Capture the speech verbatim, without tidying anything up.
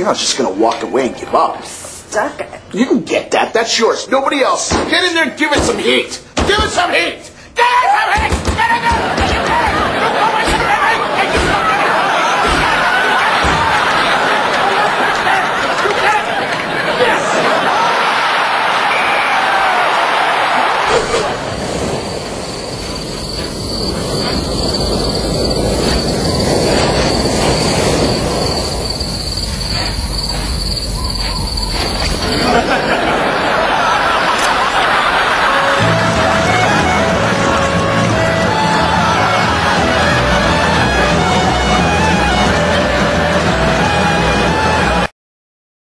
You're not just gonna walk away and give up. Stuck it. You can get that. That's yours. Nobody else. Get in there and give it some heat. Give it some heat. Give it some heat. Get in there.